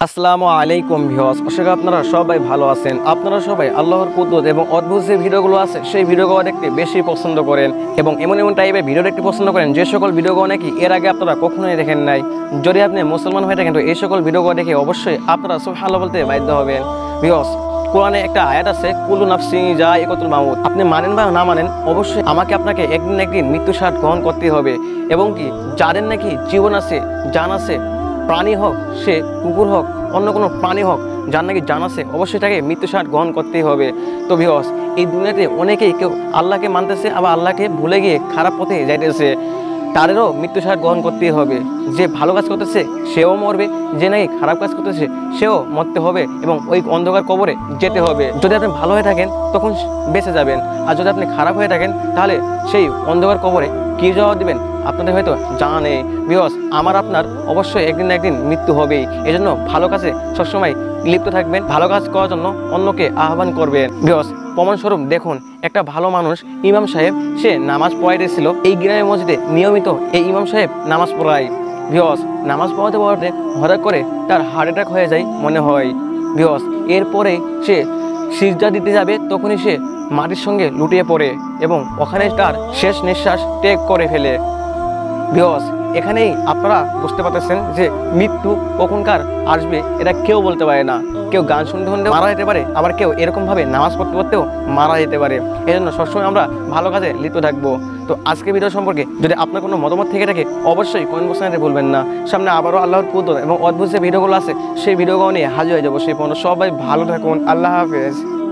আসসালামু আলাইকুম ভিউয়ার্স, আশা করি আপনারা সবাই ভালো আছেন। আপনারা সবাই আল্লাহর কুদরত এবং অদ্ভুত যে ভিডিওগুলো আছে সেই ভিডিওগুলো দেখতে বেশি পছন্দ করেন এবং এমন এমন টাইপের ভিডিও দেখতে পছন্দ করেন যে সকল ভিডিওগুলো নাকি এর আগে আপনারা কখনোই দেখেন নাই। যদি আপনি মুসলমান হয়ে থাকেন তো এই সকল ভিডিওগুলো দেখে অবশ্যই আপনারা সুবহানাল্লাহ বলতে বাধ্য হবেন। ভিউয়ার্স, কোরআনে একটা আয়াত আছে, কুল্লু নাফসিন যায়িকাতুল মাউত। আপনি মানেন বা না মানেন, অবশ্যই আপনাকে একদিন না একদিন মৃত্যু স্বাদ গ্রহণ করতে হবে। এবং কি যাদের নাকি জীবন আছে, জান আছে, প্রাণী হোক, সে কুকুর হোক, অন্য কোনো প্রাণী হোক, যার নাকি জান আছে, অবশ্যই তাকে মৃত্যু স্বাদ গ্রহণ করতেই হবে। তো ভিউয়ার্স, এই দুনিয়াতে অনেকেই কেউ আল্লাহকে মানতেছে, আবার আল্লাহকে ভুলে গিয়ে খারাপ পথে যাইতেছে। তাদেরও মৃত্যু স্বাদ গ্রহণ করতেই হবে। যে ভালো কাজ করতেছে সেও মরবে, যে নাকি খারাপ কাজ করতেছে সেও মরতে হবে এবং ওই অন্ধকার কবরে যেতে হবে। যদি আপনি ভালো হয়ে থাকেন তখন বেঁচে যাবেন, আর যদি আপনি খারাপ হয়ে থাকেন তাহলে সেই অন্ধকার কবরে কী জবাব দিবেন আপনাদের হয়তো জানা নেই। ভিউয়ার্স, আমার আপনার অবশ্যই একদিন না একদিন মৃত্যু হবেই। এই জন্য ভালো কাজে সবসময় লিপ্ত থাকবেন, ভালো কাজ করার জন্য অন্যকে আহ্বান করবেন। ভিউয়ার্স, প্রমাণস্বরূপ দেখুন, একটা ভালো মানুষ ইমাম সাহেব, সে নামাজ পড়াইতেছিল এই গ্রামের মসজিদে। নিয়মিত এই ইমাম সাহেব নামাজ পড়ায়। ভিউয়ার্স, নামাজ পড়াতে পড়াতে হঠাৎ করে তার হার্ট অ্যাটাক হয়ে যায় মনে হয়। ভিউয়ার্স, এরপরে সে সিজদা দিতে যাবে, তখনই সে মাটির সঙ্গে লুটিয়ে পড়ে এবং ওখানে তার শেষ নিঃশ্বাস ত্যাগ করে ফেলে। ভিউয়ার্স, এখানেই আপনারা বুঝতে পারতেছেন যে মৃত্যু কখনকার আসবে এটা কেউ বলতে পারে না। কেউ গান শুনতে শুনতে মারা যেতে পারে, আবার কেউ এরকমভাবে নামাজ পড়তে পড়তেও মারা যেতে পারে। এই জন্য সবসময় আমরা ভালো কাজে লিপ্ত থাকবো। তো আজকে ভিডিও সম্পর্কে যদি আপনার কোনো মতামত থেকে থাকে অবশ্যই কমেন্ট বক্সে জানাতে ভুলবেন না। সামনে আবারও আল্লাহর কুদরত এবং অদ্ভুত যে ভিডিওগুলো আছে সেই ভিডিওগুলো নিয়ে হাজির হয়ে যাবো। সেই পর্যন্ত সবাই ভালো থাকুন। আল্লাহ হাফেজ।